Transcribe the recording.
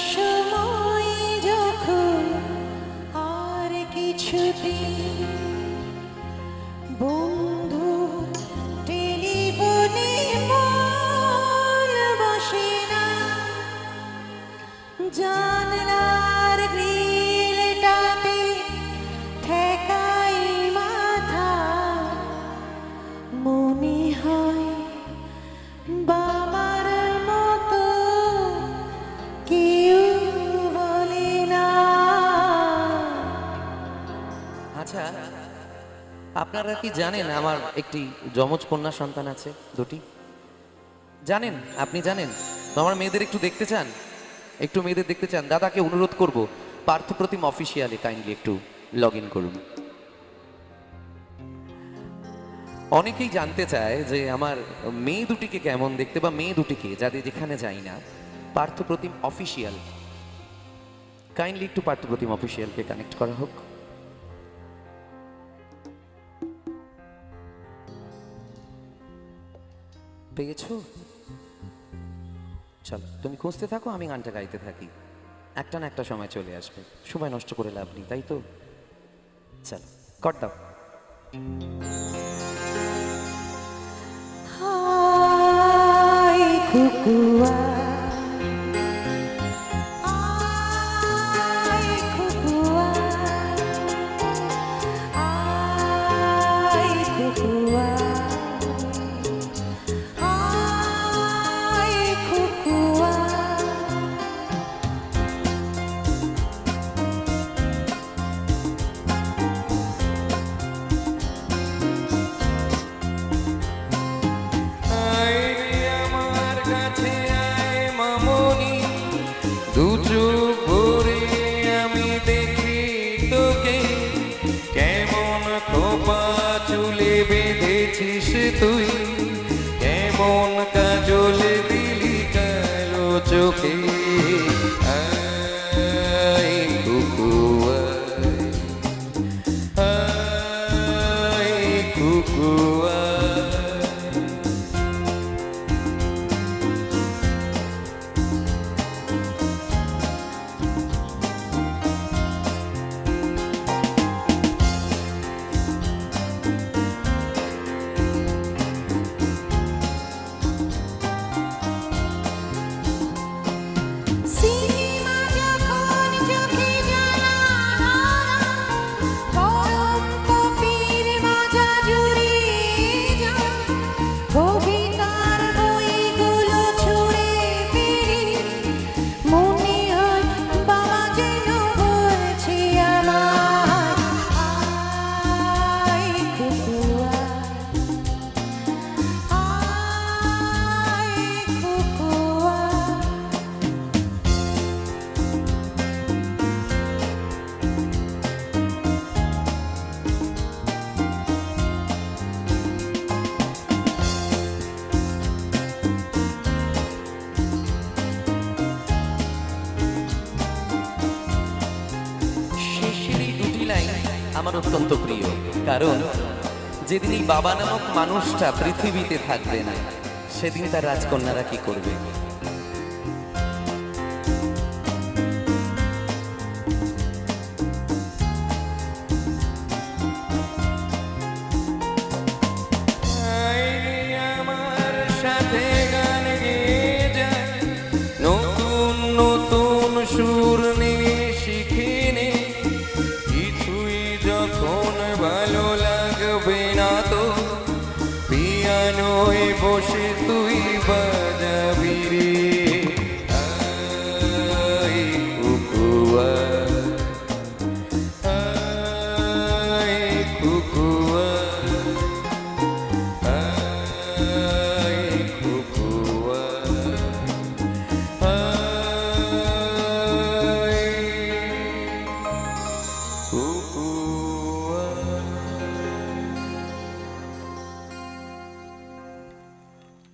সময় যখন আর কিছুতে বন্ধু টেলিফোনে মন বসে না, জানলার গ্রিলটাতে ঠেকাই মাথা, মনে হয় বাবার মতো কেউ বলে না। আচ্ছা, আপনারা কি জানেন আমার একটি যমজ কন্যা সন্তান আছে, দুটি? জানেন? আপনি জানেন? তো আমার মেয়েদের একটু দেখতে চান? একটু মেয়েদের দেখতে চান? দাদাকে অনুরোধ করব, পার্থপ্রতিম অফিসিয়ালে কাইন্ডলি একটু লগ ইন করুন। অনেকেই জানতে চায় যে আমার মেয়ে দুটিকে কেমন দেখতে, বা মেয়ে দুটিকে যাদের যেখানে যাই না, পার্থপ্রতিম অফিসিয়াল, কাইন্ডলি একটু পার্থপ্রতিম অফিসিয়ালকে কানেক্ট করা হোক। পেয়েছো? চলো তুমি খুঁজতে থাকো, আমি গানটা গাইতে থাকি, একটা না একটা সময় চলে আসবে, সময় নষ্ট করে লাভ নেই, তাই তো? চলো কর দাও। হাই খুকুয়া, আই খুকুয়া, আই খুকুয়া, আই খুকুয়া। দু চোখ ভরে আমি দেখি তোকে, কেমন খোপা চুলে বেঁধেছিস তুই, কেমন কাজল দিলি কালো চোখে। আয় কুকুয়া, আয় কুকুয়া। সিনেমা যখন চোখে জানা, গরম কফির মজা জুড়িয়ে যায়, কবিতার বইগুলো ছুঁড়ে ফিরি, মনে হয় বাবা যেন বলছে আমার, আয় খুকুয়া, আয় খুকুয়া। শেষের এই দুটি লাইন আমার অত্যন্ত প্রিয়, কারণ যেদিন এই বাবা নামক মানুষটা পৃথিবীতে থাকবে না, সেদিন তার রাজকন্যারা কি করবে? আমার সাথে গান গেয়ে যায়, নতুন নতুন সুর নিয়ে শিখিনি, কিছুই যখন ভালো লাগবে না তো পিয়ানোয় বসে